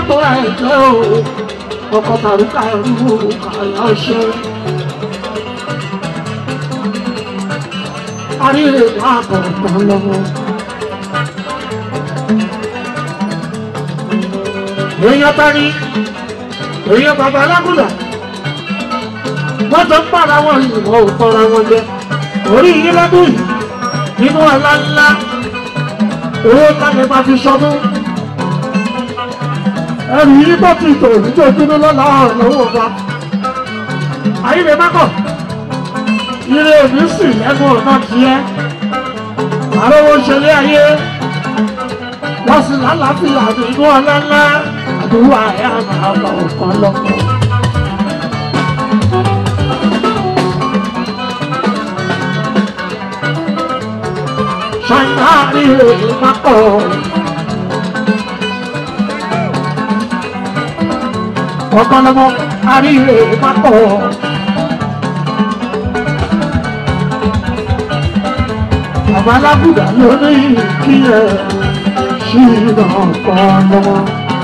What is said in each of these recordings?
tó ẹ̀jẹ̀ o ọkọ̀ tàbí kàrú kàyà ọṣẹ. Àríre máa kọ̀ọ̀kan lọ́wọ́. Èèyàn tani, èèyàn bàbá alágùdà. Wọ́n tó ń pàrà wọn ìwọ̀n ò tọ́ra wọn jẹ. Orí yìí lọ́dún yìí nínú ọ̀la ńlá. Owó tálẹ̀ máa fi ṣọdún. Ẹrù yìí tó ti tò nítorí lọ́la lọ́wọ́ ọba. Àyílè mákọ̀. Ire òní sì lẹ́nu ọ̀nà tiẹ̀. Àrówó ṣẹlẹ̀ ayé. Wọ́n sì lálàáfíà nínú ọ̀la ńlá. Àdúrà ẹ̀ máa lọ ọ̀kan lọ́kọ̀. Ṣáínà ire mákọ̀. Ọ̀kan lọ́mọ àríre mákọ̀. Bàbá alágùdà lórí kí ẹ ṣí ọ̀kan lọ́mọ.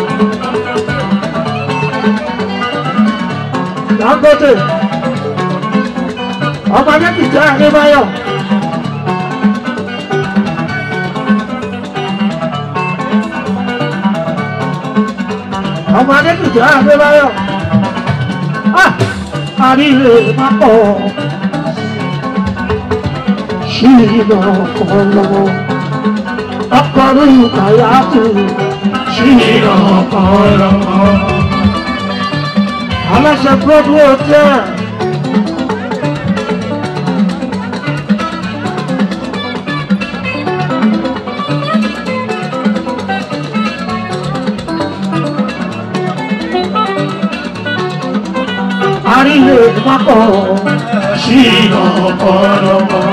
Dangote ọmọ Adékìjẹ́ Adébáyọ̀. Ọmọ Adékìjẹ́ Adébáyọ̀. Àríre mákọ̀. Ṣílọ ọkọ̀ lọ́wọ́. Ọkọ̀ lóyún kàyà tó. Ṣílọ ọkọ̀ lọ́wọ́. Aláṣẹ Broadway Hotel. Àríre mákọ̀. Ṣílọ ọkọ̀ lọ́wọ́.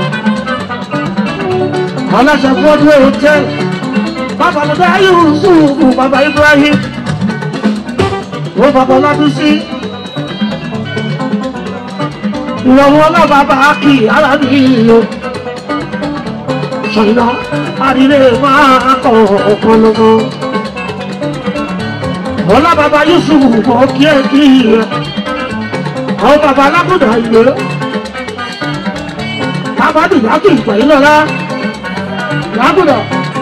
Aláṣẹ Broadway Hotel. Bàbá Lọ́dá Yúsúfù, bàbá Ibrahim. Ó bàbá Ládúsí. Ìrọ̀wọ́ ọlọ́bàbà kì alábí ìlú. Ṣàìná àríre máa kọ̀ ọ̀kan lọ́wọ́. Ọlọ́bàbà Yúsúfù kọ̀ kí ẹ kí rẹ̀. Àwọn bàbá alágùdà ìlú. Bàbá dùdá kì í pẹ̀lú lọ́la. Lágùdà.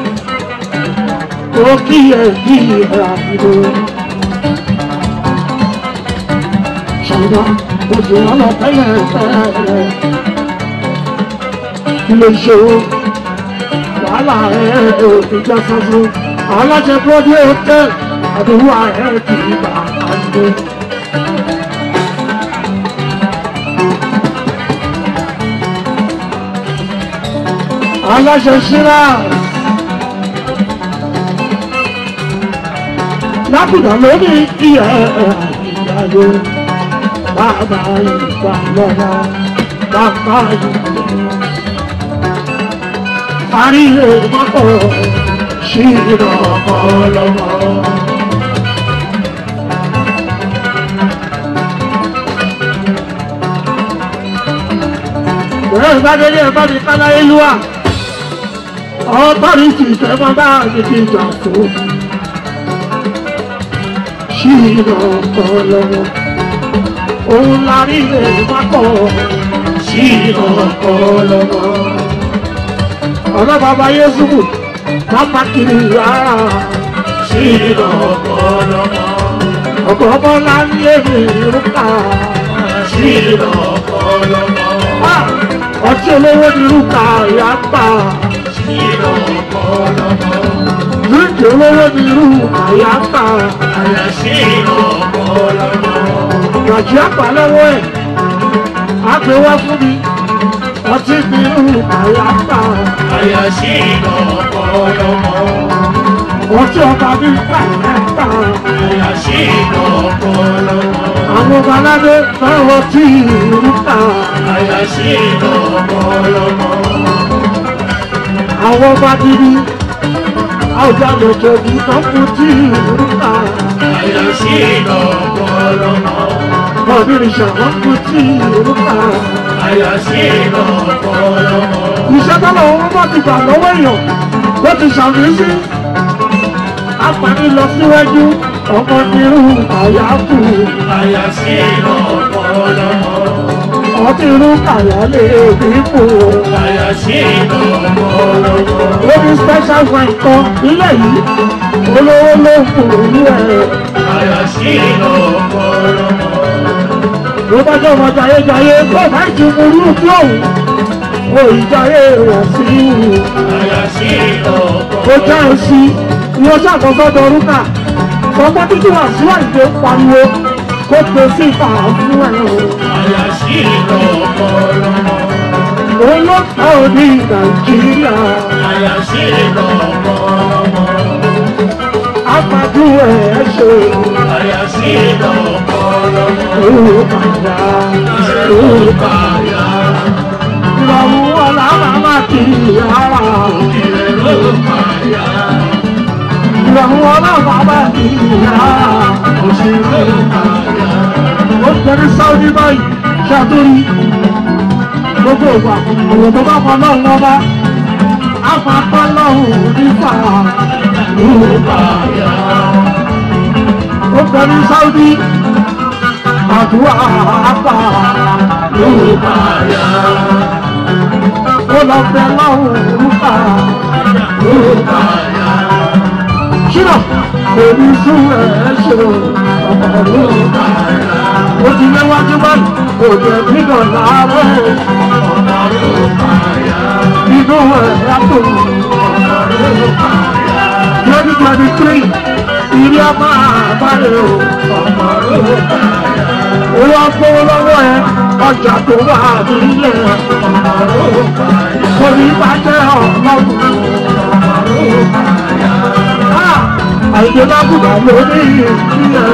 Kọ̀ kí ẹ kí rẹ̀ àbúrò. Ṣàìná ojú ọlọ́ tẹ́lẹ̀ tẹ́lẹ̀. Ilé ìṣòro wàhálà ẹ̀ ìjà sọ́sọ́. Aláṣẹ Broadway Hotel àdúrà ẹ̀ kì í bá a gbé. Aláṣẹ Ṣíra Lágùdà lórí ìyá ìyàwó. Bàbá ìgbà lọ́wọ́, bàbá ìgbà. Àríre mákọ̀. Ṣílọ ọkọ̀ lọ́wọ́. Bẹ́ẹ̀ bá délé ẹ̀bá mi kálá Elúwà. Ọ̀tọ́rí ti ìfẹ́ máa bá mi ti jà tó. Ṣílọ ọkọ̀ lọ́wọ́. Òun láríre mákọ̀. Ṣílọ ọkọ̀ lọ́wọ́. Ọ̀nà bàbá Yésùfù bàbá kiri rárá. Ṣílọ ọkọ̀ lọ́wọ́. Ọkọ̀ ọmọ ńlá ní èmi rúkà. Ṣílọ ọkọ̀ lọ́wọ́. Ọtí olówó ní rúkà ìyá gbà. Ṣílọ ọkọ̀ lọ́wọ́. Lóòjì olówó ní rúkà ìyá gbà. Àyà ṣílọ ọkọ̀ lọ́wọ́. Gàjí àpá lọ́wọ́ ẹ̀. Á gbé wá fún mi. Ọtí ní rúkà ìyá gbà. Àyà ṣílọ ọkọ̀ lọ́wọ́. Ọtí ọba ní pàtàkì. Àyà ṣílọ ọkọ̀ lọ́wọ́. Àwọn ọba aládé lọ́wọ́ tí rúkà. Àyà ṣílọ ọkọ̀ lọ́wọ́. Àwọn ọba gidi. Àwùjọ àgbẹ̀jẹ̀ bí tọ́kù tí rúkà. Àyà ṣílọ ọkọ̀ lọ́wọ́. Ọ̀bìnrin ṣàwọn kù tí rúkà. Àyà ṣílọ ọkọ̀ lọ́wọ́. Iṣẹ́ tọ́lọ̀ wọn bá ti gbà lọ́wọ́ èèyàn. Ó ti ṣàmì sí. Àpàní lọ síwájú. ọmọ nírú àyàfù àyà sí lọ́pọ̀lọpọ̀. ọtírú kàyálé bíbù Àyà sí lọ́pọ̀lọpọ̀. lórí special friend kan nílẹ̀ yìí olówó ló ń fún olú ẹ̀. Àyà sí lọ́pọ̀lọpọ̀. ló bá jẹ́ ọmọ jayéjayé tó bá ju orú tí òun òyìnjáyé rẹ̀ sí ìhù. Àyà sí ó lọ́pọ̀lọpọ̀. já ẹ sí ni ó ṣàkóso dọrúkà ọgbọ́n títí wà síwájú tó pariwo kó pe sí ìfà fún ẹ̀ o. Àyà sí lọ́pọ̀lọpọ̀. òun ló tọ́ ọ ní nàìjíríà Àyà sí lọ́pọ̀lọpọ̀. apájú ẹ̀ ṣe Àyà sí lọ́pọ̀lọpọ̀. òun padà òun Àyà ìrọ̀rùn ọ̀la màmá kì í ara ìrẹ̀lú àyà. ìrọ̀rùn ọ̀la màmá kì í ara. Òṣèré àyà. ó tẹ̀lé sáwọ́dí báyìí ṣàtúrí gbogbo ìgbà ọ̀rọ̀ tó bá kọ náà wọ́n bá a máa kọ́ lọ́hùn nípa Àyà. ó tẹ̀lé sáwọ́dí àdúrà àpá Àyà. ó lọ bẹ lọ́hùn nípa Àyà. ṣílọ̀ èmi sún ẹ̀ ṣe ọ̀pọ̀ ó ti léwájú báyìí kò jẹ́ nígbà láàárọ̀ inú ẹ̀ yàtọ̀ 2023 ìrí ọmọ àbálẹ̀ o owó agbówó lọ́wọ́ ẹ ọjà tó wà nílẹ̀ kò ní bàjẹ́ ọlọ́run àìjẹ́ lábùdá lórí ìpínlẹ̀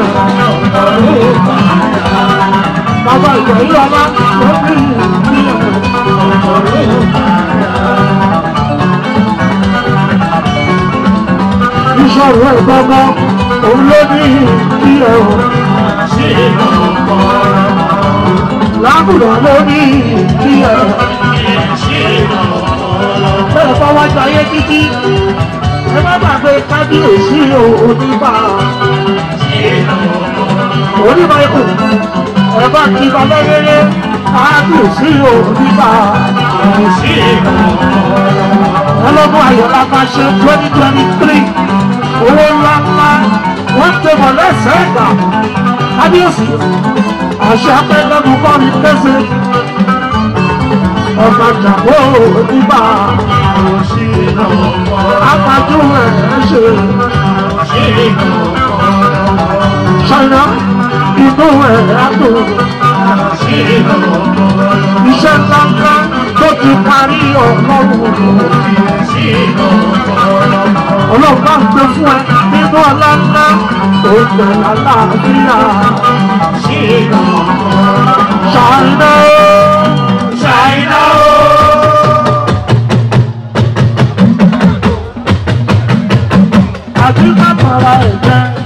bàbá ìgbà yìí ọlá lórí ìpínlẹ̀ ìṣòro ìgbọ́gbọ́ òun ló ní ìpínlẹ̀ lábùdá lórí ìpínlẹ̀ bẹ́ẹ̀ bá wá jayé títí ẹ má gbàgbé kábíyèsí oníbà oníbà ikú ẹ bá kí bàbá rere kábíyèsí oníbà ọlọ́gbọ́n ayọ̀lá máa ṣe 2023 owó ńlá ńlá wọ́n tẹ bọ̀ lẹ́sẹ̀ ẹ̀gbà kábíyèsí àṣẹ apẹ́lẹ́nu kọ́ mi pèsè ọba jàmbó oníbà apájú ẹ̀ ṣe ṣáná inú ẹ̀ àtò iṣẹ́ ńláńlá tó ti parí ọlọ́run ọlọ́run bá ń gbé fún ẹ nínú ọlá ńlá tó gbẹ̀ lálàáfíà ṣáná Ṣáínà ó. àti kápára ẹ̀jẹ̀.